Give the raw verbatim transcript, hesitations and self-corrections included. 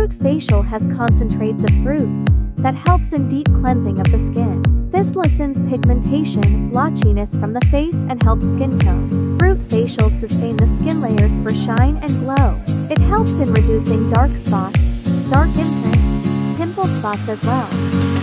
Fruit facial has concentrates of fruits that helps in deep cleansing of the skin. This lessens pigmentation, blotchiness from the face and helps skin tone. Fruit facials sustain the skin layers for shine and glow. It helps in reducing dark spots, dark imprints, pimple spots as well.